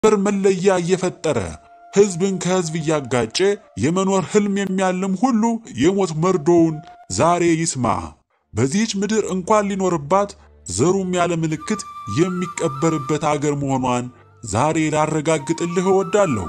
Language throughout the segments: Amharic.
የድንበር መለያ እየፈጠረ ሕዝብን ከሕዝብ እያጋጨ የመኖር ህልም የሚያልም ሁሉ የሞት መርዶውን ዛሬ ይስማ። በዚህች ምድር እንኳን ሊኖርባት ዘሩም ያለ ምልክት የሚቀበርበት አገር መሆኗን ዛሬ ላረጋግጥልህ እወዳለሁ።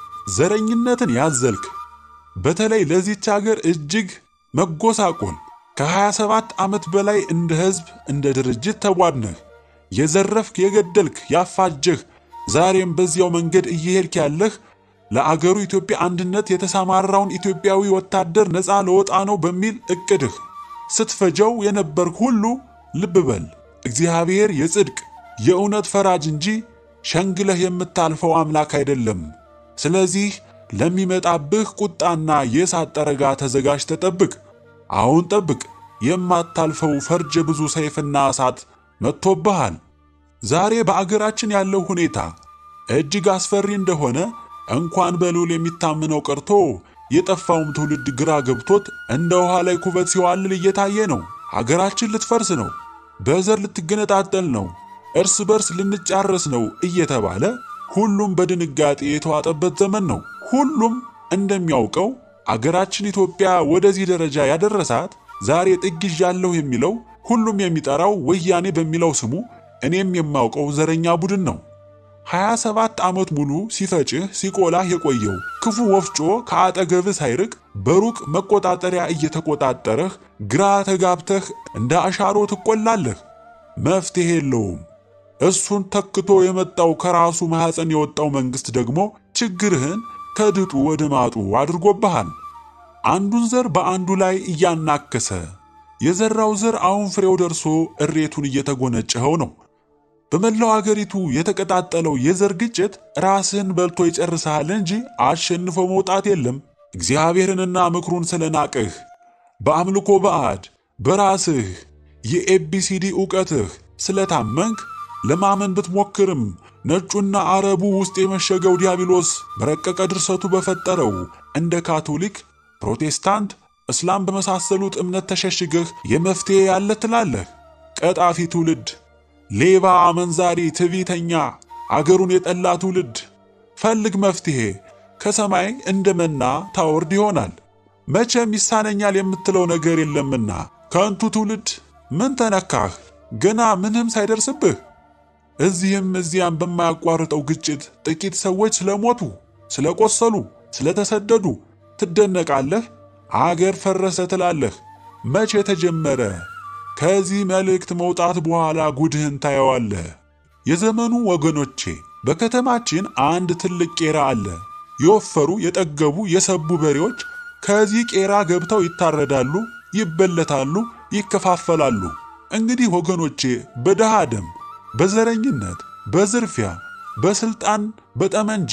ዘረኝነትን ያዘልክ በተለይ ለዚህች አገር እጅግ መጎሳቆል ከ27 ዓመት በላይ እንደ ሕዝብ እንደ ድርጅት ተቧድነህ የዘረፍክ የገደልክ ያፋጀህ ዛሬም በዚያው መንገድ እየሄድክ ያለህ ለአገሩ ኢትዮጵያ አንድነት የተሰማራውን ኢትዮጵያዊ ወታደር ነፃ ለወጣ ነው በሚል እቅድህ ስትፈጀው የነበርክ ሁሉ ልብ በል። እግዚአብሔር የጽድቅ የእውነት ፈራጅ እንጂ ሸንግለህ የምታልፈው አምላክ አይደለም። ስለዚህ ለሚመጣብህ ቁጣና የእሳት ጠረጋ ተዘጋጅተህ ጠብቅ። አሁን ጠብቅ። የማታልፈው ፈርጀ ብዙ ሰይፍና እሳት መጥቶብሃል። ዛሬ በአገራችን ያለው ሁኔታ እጅግ አስፈሪ እንደሆነ እንኳን በልዑል የሚታመነው ቀርቶ የጠፋውም ትውልድ ግራ ገብቶት እንደ ውሃ ላይ ኩበት ሲዋልል እየታየ ነው። ሀገራችን ልትፈርስ ነው፣ በዘር ልትገነጣጠል ነው፣ እርስ በርስ ልንጫረስ ነው እየተባለ ሁሉም በድንጋጤ የተዋጠበት ዘመን ነው። ሁሉም እንደሚያውቀው አገራችን ኢትዮጵያ ወደዚህ ደረጃ ያደረሳት ዛሬ ጥግ ይዣለሁ የሚለው ሁሉም የሚጠራው ወያኔ በሚለው ስሙ እኔም የማውቀው ዘረኛ ቡድን ነው። 27 ዓመት ሙሉ ሲፈጭህ ሲቆላህ የቆየው ክፉ ወፍጮ ከአጠገብህ ሳይርቅ በሩቅ መቆጣጠሪያ እየተቆጣጠረህ ግራ ተጋብተህ እንደ አሻሮ ትቆላለህ። መፍትሄ የለውም። እሱን ተክቶ የመጣው ከራሱ ማህፀን የወጣው መንግስት ደግሞ ችግርህን ከድጡ ወደ ማጡ አድርጎብሃል። አንዱን ዘር በአንዱ ላይ እያናከሰ የዘራው ዘር አሁን ፍሬው ደርሶ እሬቱን እየተጎነጨኸው ነው። በመላው አገሪቱ የተቀጣጠለው የዘር ግጭት ራስህን በልቶ ይጨርሳል እንጂ አሸንፎ መውጣት የለም። እግዚአብሔርንና ምክሩን ስለናቅህ በአምልኮ ባዕድ በራስህ የኤቢሲዲ ዕውቀትህ ስለታመንክ ለማመን ብትሞክርም ነጩና አረቡ ውስጥ የመሸገው ዲያብሎስ በረቀቀ ድርሰቱ በፈጠረው እንደ ካቶሊክ፣ ፕሮቴስታንት፣ እስላም በመሳሰሉት እምነት ተሸሽገህ የመፍትሄ ያለ ትላለህ። ቀጣፊ ትውልድ፣ ሌባ፣ አመንዛሪ፣ ትዕቢተኛ፣ አገሩን የጠላ ትውልድ ፈልግ መፍትሄ ከሰማይ እንደመና ታወርድ ይሆናል። መቼም ይሳነኛል የምትለው ነገር የለምና ከንቱ ትውልድ ምን ተነካህ? ገና ምንም ሳይደርስብህ እዚህም እዚያም በማያቋርጠው ግጭት ጥቂት ሰዎች ስለሞቱ፣ ስለቆሰሉ፣ ስለተሰደዱ ትደነቃለህ። አገር ፈረሰ ትላለህ። መቼ ተጀመረ? ከዚህ መልእክት መውጣት በኋላ ጉድህን ታየዋለህ። የዘመኑ ወገኖቼ በከተማችን አንድ ትልቅ ቄራ አለ። የወፈሩ የጠገቡ የሰቡ በሬዎች ከዚህ ቄራ ገብተው ይታረዳሉ፣ ይበለታሉ፣ ይከፋፈላሉ። እንግዲህ ወገኖቼ በደሃ ደም፣ በዘረኝነት፣ በዝርፊያ፣ በስልጣን፣ በጠመንጃ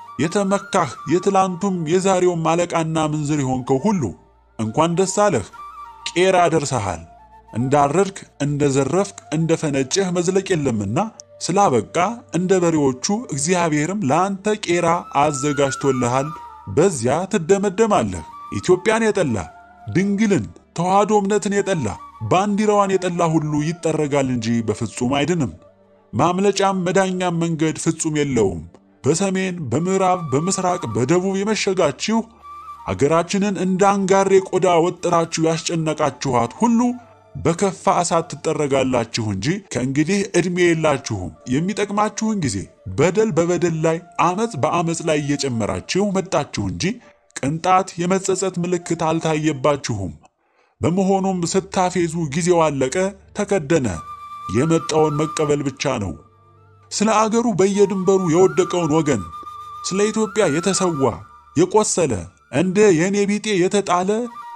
የተመካህ የትላንቱም የዛሬውም አለቃና ምንዝር የሆንከው ሁሉ እንኳን ደስ አለህ። ቄራ ደርሰሃል። እንዳረድክ፣ እንደዘረፍክ፣ እንደፈነጨህ መዝለቅ የለምና ስላበቃ እንደ በሬዎቹ እግዚአብሔርም ለአንተ ቄራ አዘጋጅቶልሃል። በዚያ ትደመደማለህ። ኢትዮጵያን የጠላ ድንግልን ተዋህዶ እምነትን የጠላ ባንዲራዋን የጠላ ሁሉ ይጠረጋል እንጂ በፍጹም አይድንም። ማምለጫም መዳኛም መንገድ ፍጹም የለውም። በሰሜን፣ በምዕራብ፣ በምስራቅ፣ በደቡብ የመሸጋችሁ አገራችንን እንደ አንጋሬ ቆዳ ወጥራችሁ ያስጨነቃችኋት ሁሉ በከፋ እሳት ትጠረጋላችሁ እንጂ ከእንግዲህ ዕድሜ የላችሁም። የሚጠቅማችሁን ጊዜ በደል በበደል ላይ አመጽ በአመጽ ላይ እየጨመራችሁ መጣችሁ እንጂ ቅንጣት የመጸጸት ምልክት አልታየባችሁም። በመሆኑም ስታፌዙ ጊዜው አለቀ፣ ተከደነ። የመጣውን መቀበል ብቻ ነው። ስለ አገሩ በየድንበሩ የወደቀውን ወገን፣ ስለ ኢትዮጵያ የተሰዋ የቆሰለ እንደ የኔ ቢጤ የተጣለ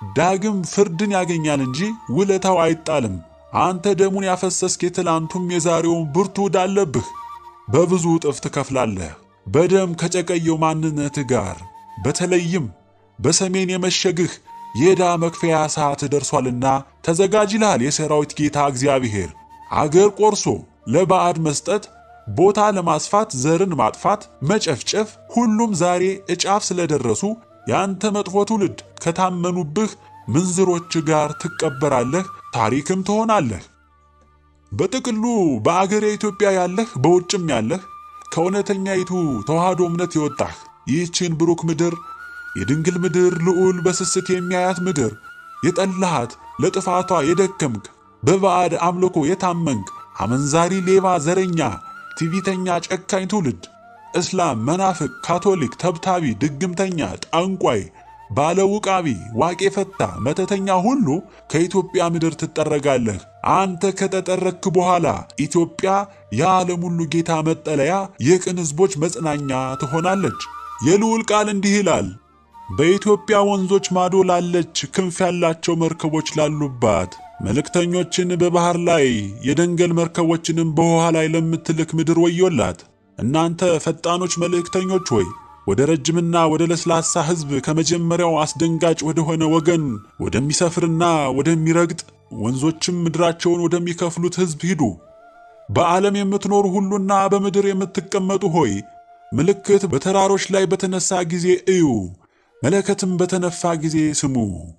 ዳግም ፍርድን ያገኛል እንጂ ውለታው አይጣልም። አንተ ደሙን ያፈሰስክ የትላንቱም የዛሬውን ብርቱ ዳለብህ በብዙ እጥፍ ትከፍላለህ። በደም ከጨቀየው ማንነት ጋር በተለይም በሰሜን የመሸግህ የዕዳ መክፈያ ሰዓት ደርሷልና ተዘጋጅ ይልሃል የሰራዊት ጌታ እግዚአብሔር። አገር ቆርሶ ለባዕድ መስጠት፣ ቦታ ለማስፋት፣ ዘርን ማጥፋት፣ መጨፍጨፍ ሁሉም ዛሬ እጫፍ ስለደረሱ ያንተ መጥፎ ትውልድ ከታመኑብህ ምንዝሮች ጋር ትቀበራለህ፣ ታሪክም ትሆናለህ። በጥቅሉ በአገሬ ኢትዮጵያ ያለህ፣ በውጭም ያለህ፣ ከእውነተኛይቱ ተዋህዶ እምነት የወጣህ ይህችን ብሩክ ምድር የድንግል ምድር ልዑል በስስት የሚያያት ምድር የጠላሃት ለጥፋቷ የደከምክ በባዕድ አምልኮ የታመንክ አመንዛሪ ሌባ ዘረኛ ትዕቢተኛ ጨካኝ ትውልድ እስላም መናፍቅ ካቶሊክ ተብታቢ ድግምተኛ ጠንቋይ ባለውቃቢ ዋቄ ፈታ መተተኛ ሁሉ ከኢትዮጵያ ምድር ትጠረጋለህ። አንተ ከተጠረክ በኋላ ኢትዮጵያ የዓለም ሁሉ ጌታ መጠለያ የቅን ሕዝቦች መጽናኛ ትሆናለች። የልዑል ቃል እንዲህ ይላል፣ በኢትዮጵያ ወንዞች ማዶ ላለች ክንፍ ያላቸው መርከቦች ላሉባት መልእክተኞችን በባህር ላይ የደንገል መርከቦችንም በውሃ ላይ ለምትልክ ምድር ወዮላት። እናንተ ፈጣኖች መልእክተኞች ሆይ ወደ ረጅምና ወደ ለስላሳ ሕዝብ ከመጀመሪያው አስደንጋጭ ወደሆነ ወገን ወደሚሰፍርና ወደሚረግጥ ወንዞችም ምድራቸውን ወደሚከፍሉት ሕዝብ ሂዱ። በዓለም የምትኖሩ ሁሉና በምድር የምትቀመጡ ሆይ ምልክት በተራሮች ላይ በተነሳ ጊዜ እዩ፣ መለከትም በተነፋ ጊዜ ስሙ።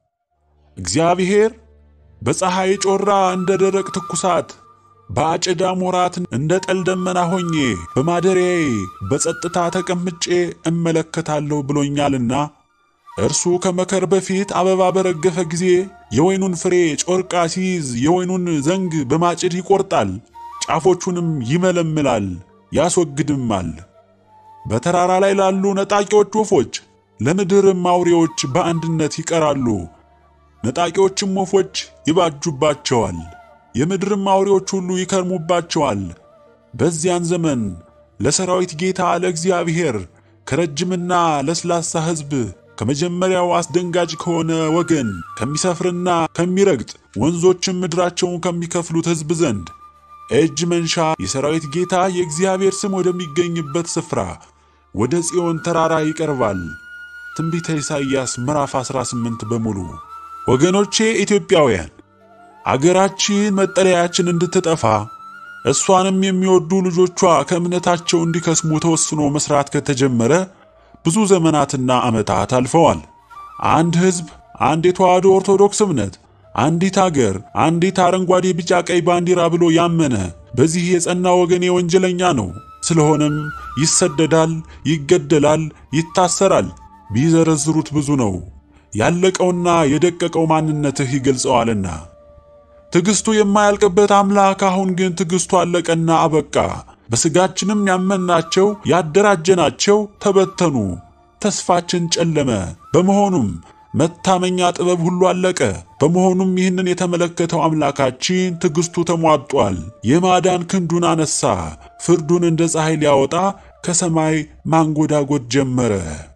እግዚአብሔር በፀሐይ ጮራ እንደ ደረቅ ትኩሳት በአጨዳ ሞራት እንደ ጠል ደመና ሆኜ በማደሪያዬ በጸጥታ ተቀምጬ እመለከታለሁ ብሎኛልና እርሱ ከመከር በፊት አበባ በረገፈ ጊዜ የወይኑን ፍሬ ጮርቃ ሲይዝ የወይኑን ዘንግ በማጭድ ይቆርጣል፣ ጫፎቹንም ይመለምላል ያስወግድማል። በተራራ ላይ ላሉ ነጣቂዎች ወፎች ለምድርም አውሬዎች በአንድነት ይቀራሉ። ነጣቂዎችም ወፎች ይባጁባቸዋል፣ የምድርም አውሬዎች ሁሉ ይከርሙባቸዋል። በዚያን ዘመን ለሰራዊት ጌታ ለእግዚአብሔር ከረጅምና ለስላሳ ሕዝብ ከመጀመሪያው አስደንጋጭ ከሆነ ወገን ከሚሰፍርና ከሚረግጥ ወንዞችም ምድራቸውን ከሚከፍሉት ሕዝብ ዘንድ እጅ መንሻ የሰራዊት ጌታ የእግዚአብሔር ስም ወደሚገኝበት ስፍራ ወደ ጽዮን ተራራ ይቀርባል። ትንቢተ ኢሳይያስ ምዕራፍ 18 በሙሉ። ወገኖቼ ኢትዮጵያውያን አገራችን መጠለያችን እንድትጠፋ እሷንም የሚወዱ ልጆቿ ከእምነታቸው እንዲከስሙ ተወስኖ መስራት ከተጀመረ ብዙ ዘመናትና ዓመታት አልፈዋል። አንድ ሕዝብ፣ አንድ የተዋህዶ ኦርቶዶክስ እምነት፣ አንዲት አገር፣ አንዲት አረንጓዴ ቢጫ ቀይ ባንዲራ ብሎ ያመነ በዚህ የጸና ወገኔ ወንጀለኛ ነው። ስለሆነም ይሰደዳል፣ ይገደላል፣ ይታሰራል። ቢዘረዝሩት ብዙ ነው። ያለቀውና የደቀቀው ማንነትህ ይገልጸዋልና። ትዕግስቱ የማያልቅበት አምላክ አሁን ግን ትዕግስቱ አለቀና አበቃ። በስጋችንም ያመናቸው ያደራጀናቸው ተበተኑ፣ ተስፋችን ጨለመ። በመሆኑም መታመኛ ጥበብ ሁሉ አለቀ። በመሆኑም ይህንን የተመለከተው አምላካችን ትዕግስቱ ተሟጧል። የማዳን ክንዱን አነሳ። ፍርዱን እንደ ፀሐይ ሊያወጣ ከሰማይ ማንጎዳጎድ ጀመረ።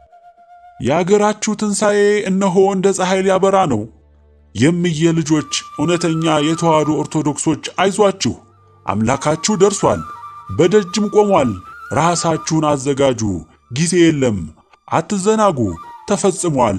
የአገራችሁ ትንሣኤ እነሆ እንደ ፀሐይ ሊያበራ ነው። የምየ ልጆች እውነተኛ የተዋህዶ ኦርቶዶክሶች አይዟችሁ፣ አምላካችሁ ደርሷል፣ በደጅም ቆሟል። ራሳችሁን አዘጋጁ፣ ጊዜ የለም፣ አትዘናጉ፣ ተፈጽሟል።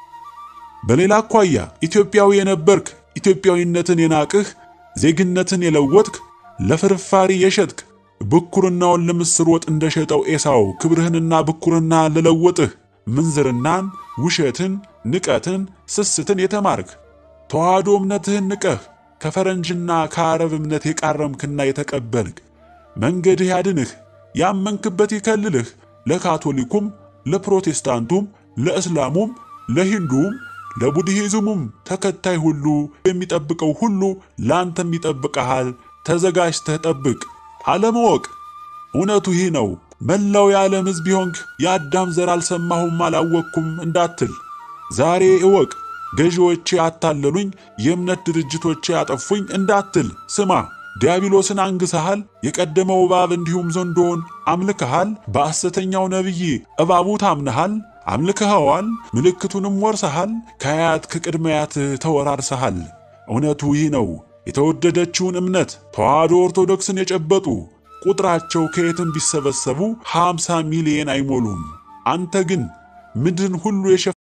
በሌላ አኳያ ኢትዮጵያዊ የነበርክ ኢትዮጵያዊነትን የናቅህ ዜግነትን የለወጥክ ለፍርፋሪ የሸጥክ ብኩርናውን ለምስር ወጥ እንደሸጠው ኤሳው ክብርህንና ብኩርና ለለወጥህ ምንዝርናን፣ ውሸትን፣ ንቀትን፣ ስስትን የተማርክ ተዋህዶ እምነትህን ንቀህ ከፈረንጅና ከአረብ እምነት የቃረምክና የተቀበልክ መንገድህ ያድንህ፣ ያመንክበት ይከልልህ። ለካቶሊኩም፣ ለፕሮቴስታንቱም፣ ለእስላሙም፣ ለሂንዱም፣ ለቡድሂዝሙም ተከታይ ሁሉ የሚጠብቀው ሁሉ ላንተም ይጠብቀሃል። ተዘጋጅተህ ጠብቅ። አለማወቅ እውነቱ ይህ ነው። መላው የዓለም ሕዝብ ቢሆንክ የአዳም ዘር አልሰማሁም አላወቅኩም እንዳትል ዛሬ እወቅ። ገዢዎቼ አታለሉኝ፣ የእምነት ድርጅቶቼ አጠፉኝ እንዳትል ስማ። ዲያብሎስን አንግሰሃል፣ የቀደመው እባብ እንዲሁም ዘንዶውን አምልከሃል። በሐሰተኛው ነቢይ እባቡ ታምነሃል፣ አምልከኸዋል፣ ምልክቱንም ወርሰሃል። ከአያት ከቅድመያት ተወራርሰሃል። እውነቱ ይህ ነው። የተወደደችውን እምነት ተዋህዶ ኦርቶዶክስን የጨበጡ ቁጥራቸው ከየትም ቢሰበሰቡ 50 ሚሊዮን አይሞሉም። አንተ ግን ምድርን ሁሉ